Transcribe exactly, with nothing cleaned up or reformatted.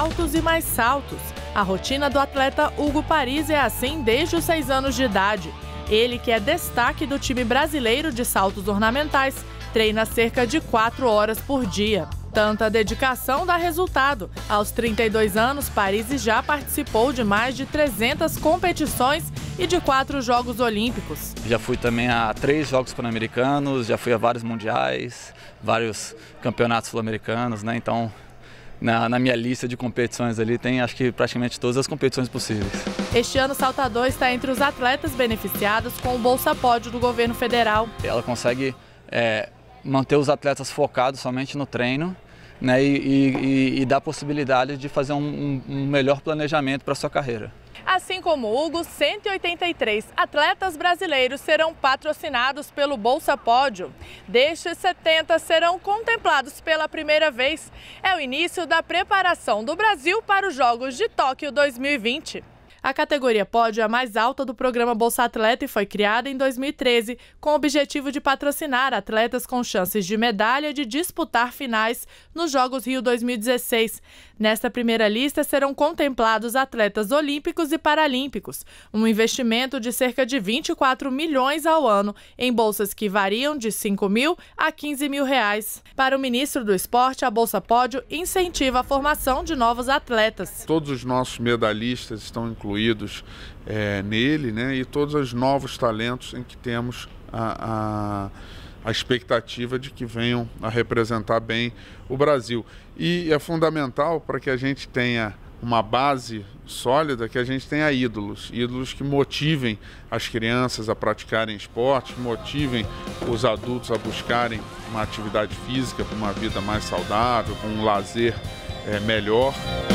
saltos e mais saltos. A rotina do atleta Hugo Paris é assim desde os seis anos de idade. Ele, que é destaque do time brasileiro de saltos ornamentais, treina cerca de quatro horas por dia. Tanta dedicação dá resultado. Aos trinta e dois anos, Paris já participou de mais de trezentas competições e de quatro Jogos Olímpicos. Já fui também a três Jogos Pan-Americanos, já fui a vários mundiais, vários campeonatos sul-americanos, né? Então, na, na minha lista de competições ali tem, acho que praticamente todas as competições possíveis. Este ano, Saltador está entre os atletas beneficiados com o Bolsa Pódio do governo federal. Ela consegue é, manter os atletas focados somente no treino, né, e, e, e dá a possibilidade de fazer um, um, um melhor planejamento para a sua carreira. Assim como o Hugo, cento e oitenta e três atletas brasileiros serão patrocinados pelo Bolsa Pódio. Destes, setenta serão contemplados pela primeira vez. É o início da preparação do Brasil para os Jogos de Tóquio dois mil e vinte. A categoria Pódio é a mais alta do programa Bolsa Atleta e foi criada em dois mil e treze com o objetivo de patrocinar atletas com chances de medalha e de disputar finais nos Jogos Rio dois mil e dezesseis. Nesta primeira lista serão contemplados atletas olímpicos e paralímpicos, um investimento de cerca de vinte e quatro milhões ao ano em bolsas que variam de cinco mil a quinze mil reais. Para o ministro do Esporte, a Bolsa Pódio incentiva a formação de novos atletas. Todos os nossos medalhistas estão incluídos incluídos é, nele, né, e todos os novos talentos em que temos a, a, a expectativa de que venham a representar bem o Brasil. E é fundamental para que a gente tenha uma base sólida, que a gente tenha ídolos, ídolos que motivem as crianças a praticarem esporte, que motivem os adultos a buscarem uma atividade física para uma vida mais saudável, com um lazer é, melhor.